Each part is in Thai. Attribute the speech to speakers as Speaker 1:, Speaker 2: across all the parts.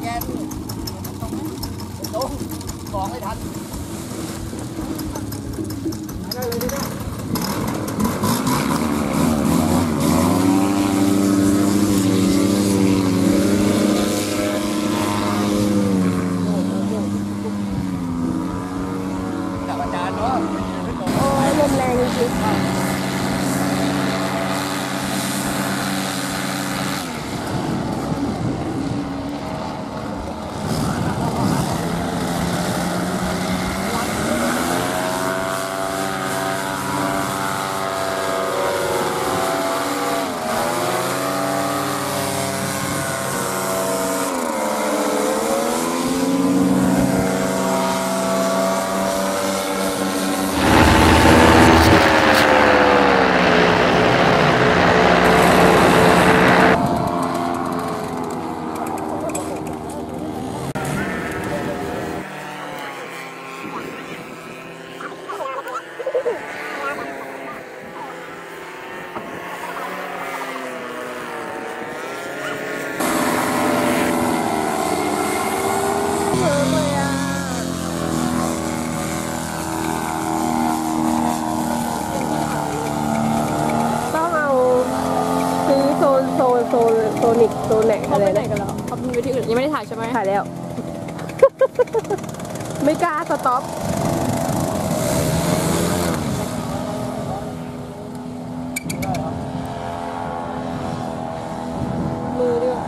Speaker 1: กนตรงบอกไม่ทันได้เลยได้อาจารย์เนาะโอ้ยลมแรงจริงๆโซนิกโซแหนกอะไรไหนกันแล้วเขามีวิธีอื่นยังไม่ได้ถ่ายใช่ไหมถ่ายแล้ว ไม่กล้าสต็อปมือด้วย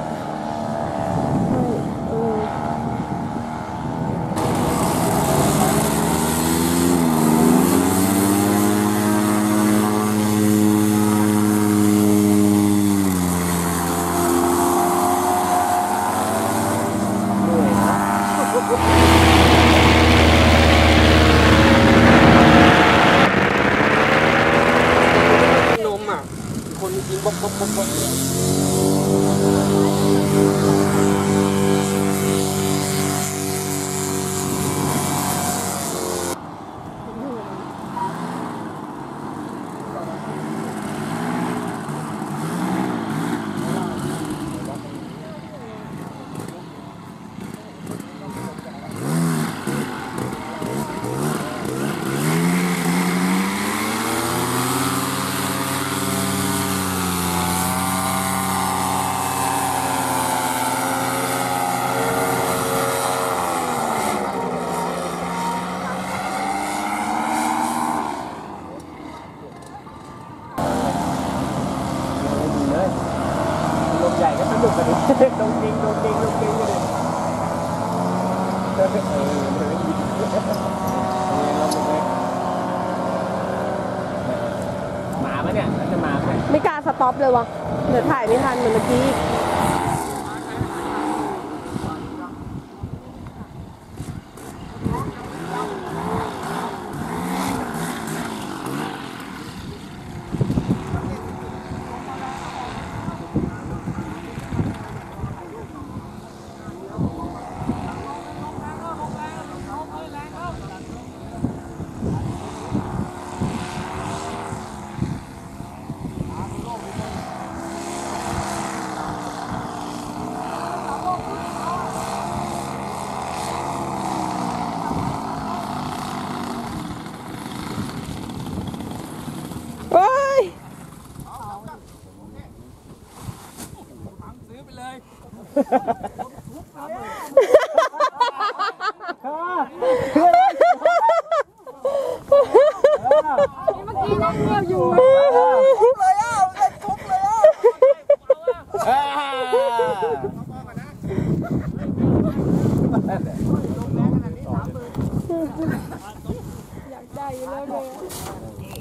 Speaker 1: คนกินบ๊อบใหญ่ก็สนุกกันดิดงจริงเลยมาไหมเนี่ยจะมาไหมไม่กล้าสต็อปเลยวะเดี๋ยวถ่ายไม่ทันเหมือนเมื่อกี้เมื่อกี้นั่งเงียบอยู่ทุบเลยทุบเลยอยากได้แล้วเลย